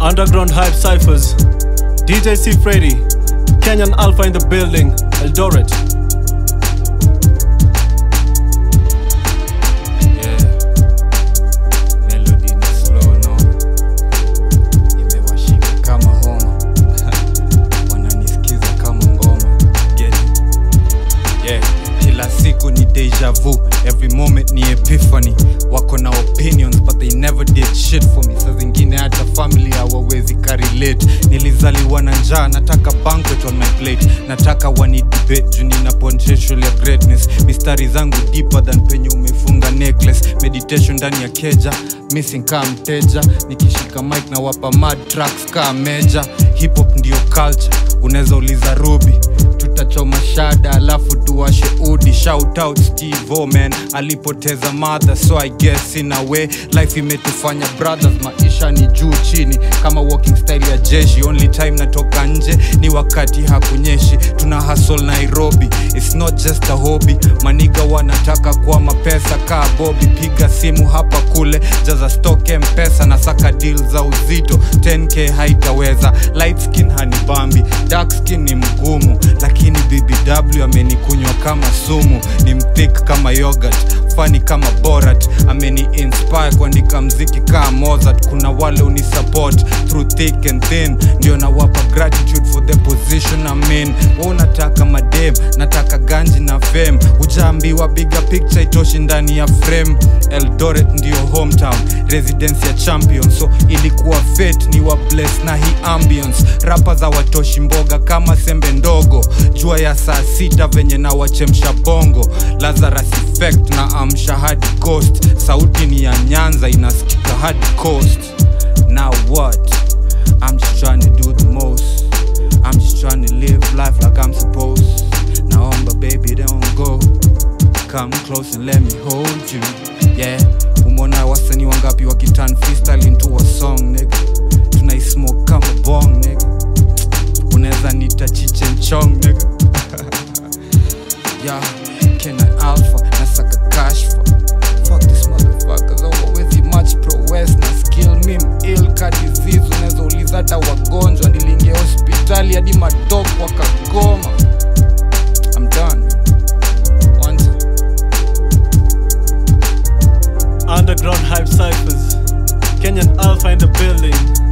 Underground Hype Cyphers, DJ C Freddy, Kenyan Alpha in the building, Eldoret. Every moment ni epiphany. Wako na opinions but they never did shit for me. Saa zingine hata family hawawezi karelate. Nilizaliwa na njaa, nataka banquet on my plate. Nataka wani debate juu nina potential ya greatness. Mistari zangu deeper than penye umefunga necklace. Meditation ndani ya keja, missing kaa mteja. Nikishika mic na wapa mad tracks kaa meja. Hip hop ndio culture, unaweza uliza Ruby. Tutachoma shada alafu tuwashe udi. Shout out Steve O man, alipoteza mother so I guess in a way life imetufanya brothers. Maisha ni juu chini kama walking style ya jeshi. Only time natoka nje ni wakati hakunyeshi. Tuna hustle Nairobi, it's not just a hobby. Maniga wanataka kwa mapesa kaa Bobby. Piga simu hapa kule, jaza stock M-Pesa. Na saka deal za uzito, 10k haitaweza. Light skin hanibambi, dark skin ni mgumu. Lakini BBW amenikunywa kama sumu. Ni mthick kama yogurt, funny kama Borat. Ameni inspire kuandika mziki kama Mozart. Kuna wale unisupport through thick and thin. Ndio nawapa gratitude for the position I'm in. Unataka madem, nataka ganji na fame. Ujaambiwa bigger picture itoshi ndani ya frame. Eldoret ndio hometown, residence ya champion. So ilikuwa fate ni wa bless na hii ambience. Rappers hawatoshi mboga kama sembe ndogo. Jua ya saa 6 venye na wachemsha bongo. Lazarus effect na amsha hadi coast. Sauti ni ya Nyanza inasikika hadi coast. Now what? I'm just trying to do the most. I'm just trying to live life like I'm supposed. Naomba baby don't go. Come close and let me hold you. Yeah, umona wasanii wangapi wakiturn freestyle into a song nigga. Tunaismoke kama bong nigga. Unaweza nita Chichen Chong nigga. Yeah, Kenyan Alpha, nasaka cash for. Fuck this motherfuckers, always much prowess na skill. Mim ill ka disease, unaweza uliza hata wagonjwa. Nilingia hospitali hadi madok wakagoma. I'm done. One time. Underground Hype Cyphers, Kenyan Alpha in the building.